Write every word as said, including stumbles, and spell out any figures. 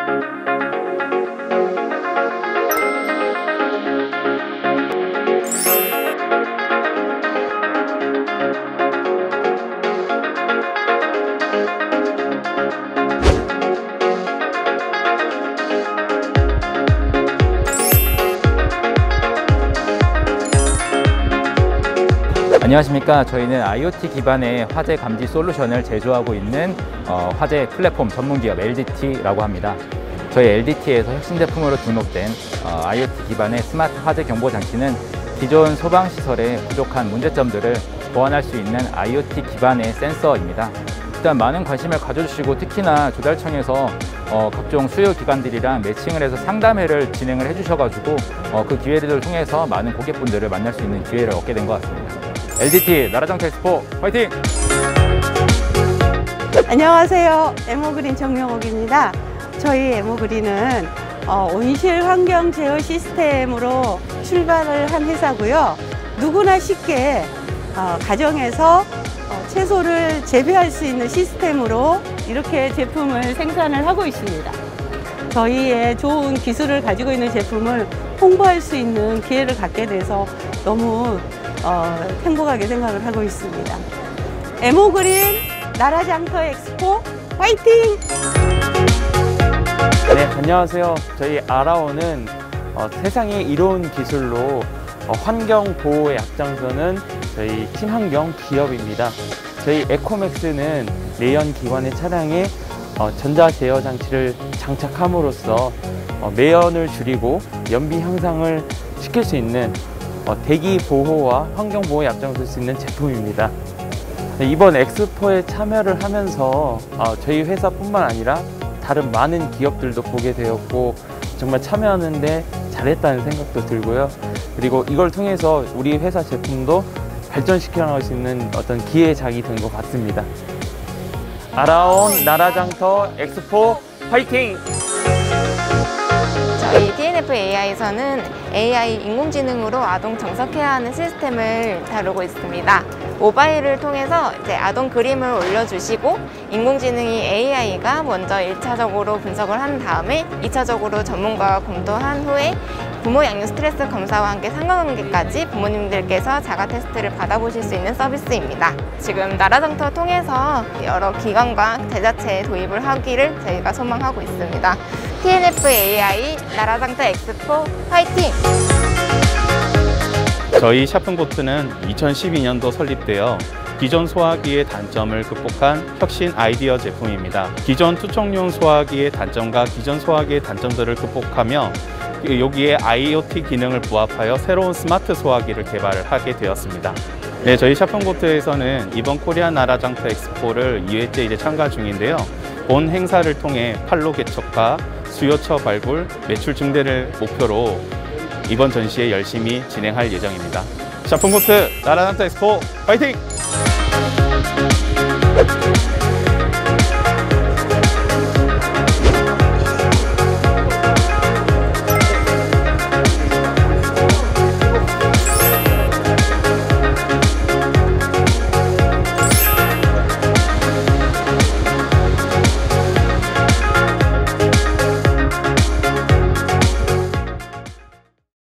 안녕하십니까. 저희는 아이오티 기반의 화재 감지 솔루션을 제조하고 있는 어, 화재 플랫폼 전문기업 엘디티라고 합니다. 저희 엘디티에서 혁신 제품으로 등록된 어, 아이오티 기반의 스마트 화재 경보 장치는 기존 소방시설의 부족한 문제점들을 보완할 수 있는 아이오티 기반의 센서입니다. 일단 많은 관심을 가져주시고 특히나 조달청에서 어, 각종 수요 기관들이랑 매칭을 해서 상담회를 진행을 해주셔가지고 어, 그 기회를 통해서 많은 고객분들을 만날 수 있는 기회를 얻게 된 것 같습니다. 엘디티 나라장터 엑스포 화이팅! 안녕하세요. 에모그린 정명옥입니다. 저희 에모그린은 어, 온실 환경 제어 시스템으로 출발을 한 회사고요. 누구나 쉽게 어, 가정에서 어, 채소를 재배할 수 있는 시스템으로 이렇게 제품을 생산을 하고 있습니다. 저희의 좋은 기술을 가지고 있는 제품을 홍보할 수 있는 기회를 갖게 돼서 너무 어, 행복하게 생각을 하고 있습니다. 에모그린 나라장터 엑스포 화이팅! 네, 안녕하세요. 저희 아라온은 어, 세상에 이로운 기술로 어, 환경 보호에 앞장서는 저희 친환경 기업입니다. 저희 에코맥스는 내연 기관의 차량에 어, 전자 제어 장치를 장착함으로써 어, 매연을 줄이고 연비 향상을 시킬 수 있는 어, 대기 보호와 환경 보호에 앞장설 수 있는 제품입니다. 네, 이번 엑스포에 참여를 하면서 어, 저희 회사뿐만 아니라 다른 많은 기업들도 보게 되었고 정말 참여하는데 잘했다는 생각도 들고요. 그리고 이걸 통해서 우리 회사 제품도 발전시켜 나갈 수 있는 어떤 기회작이 된 것 같습니다. 아라온 나라장터 엑스포 화이팅! 저희 티엔에프 에이아이에서는 에이아이 인공지능으로 아동 정석해야 하는 시스템을 다루고 있습니다. 모바일을 통해서 이제 아동 그림을 올려주시고 인공지능이 에이아이가 먼저 일 차적으로 분석을 한 다음에 이 차적으로 전문가와 검토한 후에 부모 양육 스트레스 검사와 함께 상관관계까지 부모님들께서 자가 테스트를 받아보실 수 있는 서비스입니다. 지금 나라장터 통해서 여러 기관과 제자체에 도입을 하기를 저희가 소망하고 있습니다. 티엔에프 에이아이 나라장터 엑스포 화이팅! 저희 샤픈보트는 이천십이 년도 설립되어 기존 소화기의 단점을 극복한 혁신 아이디어 제품입니다. 기존 투척용 소화기의 단점과 기존 소화기의 단점들을 극복하며 여기에 아이오티 기능을 부합하여 새로운 스마트 소화기를 개발을 하게 되었습니다. 네, 저희 샤픈보트에서는 이번 코리아 나라장터 엑스포를 이 회째 이제 참가 중인데요. 본 행사를 통해 판로 개척과 수요처 발굴, 매출 증대를 목표로 이번 전시에 열심히 진행할 예정입니다. 샤픈보트 나라장터 엑스포 화이팅!